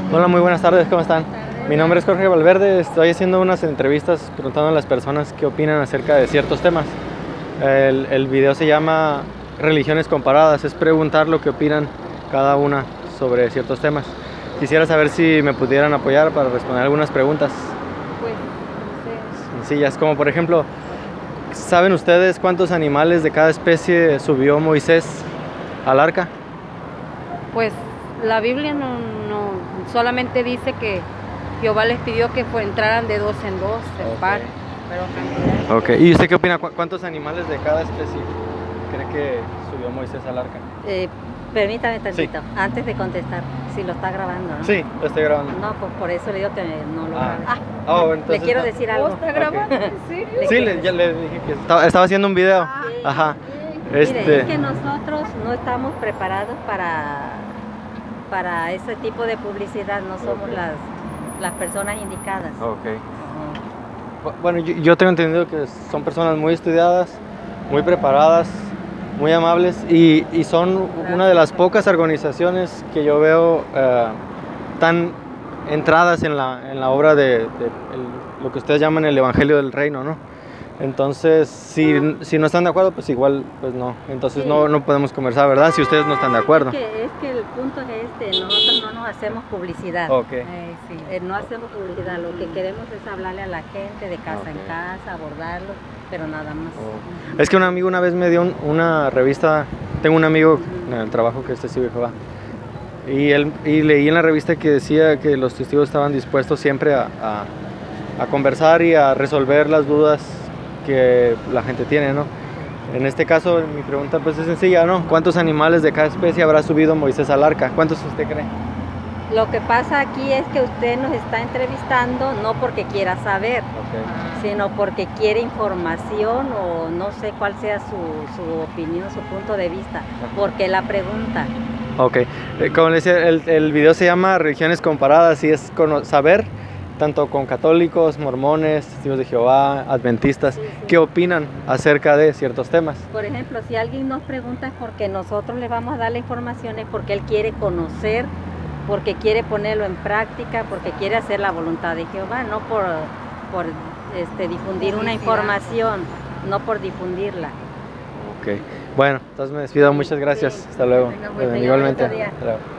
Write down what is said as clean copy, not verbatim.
Hola, muy buenas tardes, ¿cómo están? Mi nombre es Jorge Valverde, estoy haciendo unas entrevistas preguntando a las personas qué opinan acerca de ciertos temas. El video se llama Religiones Comparadas, es preguntar lo que opinan cada una sobre ciertos temas. Quisiera saber si me pudieran apoyar para responder algunas preguntas Pues, no sencillas, como por ejemplo, ¿saben ustedes cuántos animales de cada especie subió Moisés al arca? sé. Pues la Biblia no solamente dice que Jehová les pidió que entraran de dos en dos, en Ok. par. Pero en realidad, Ok, ¿y usted qué opina? ¿Cuántos animales de cada especie cree que subió Moisés al arca? Permítame tantito, antes de contestar, si lo está grabando, ¿no? Sí, lo estoy grabando. No, pues por eso le digo que no lo Ah. grabe. Oh, Le entonces quiero no. decir ¿Vos algo. estás grabando? ¿En serio? Sí, ya le dije que estaba haciendo un video. Ajá. Mire, es que nosotros no estamos preparados para ese tipo de publicidad, no somos Ok. las personas indicadas. Ok. Ujú. Bueno, yo tengo entendido que son personas muy estudiadas, muy preparadas, muy amables y son una de las pocas organizaciones que yo veo tan entradas en la obra de lo que ustedes llaman el Evangelio del Reino, ¿no? Entonces, si no están de acuerdo, pues igual, pues no. Entonces Sí. no podemos conversar, ¿verdad? Si ustedes no están de acuerdo. Es que el punto es nosotros no nos hacemos publicidad. Ok. Sí. No hacemos publicidad, lo que queremos es hablarle a la gente de casa Ok. en casa, abordarlo, pero nada más. Es que un amigo una vez me dio una revista, tengo un amigo en el trabajo que es testigo de Jehová, y leí en la revista que decía que los testigos estaban dispuestos siempre a conversar y a resolver las dudas que la gente tiene, ¿no? En este caso, mi pregunta pues es sencilla, ¿no? ¿Cuántos animales de cada especie habrá subido Moisés al arca? ¿Cuántos usted cree? Lo que pasa aquí es que usted nos está entrevistando no porque quiera saber, sino porque quiere información o no sé cuál sea su opinión, su punto de vista, porque la pregunta. Ok, como le decía, el video se llama Religiones Comparadas y es saber, tanto con católicos, mormones, testigos de Jehová, adventistas, Sí. qué opinan acerca de ciertos temas. Por ejemplo, si alguien nos pregunta es porque nosotros le vamos a dar la información, es porque él quiere conocer, porque quiere ponerlo en práctica, porque quiere hacer la voluntad de Jehová, no por difundir una información, no por difundirla. Ok, bueno, entonces me despido, muchas gracias, Sí. hasta luego. Tenga buen día. Igualmente. Bonito día. Hasta luego.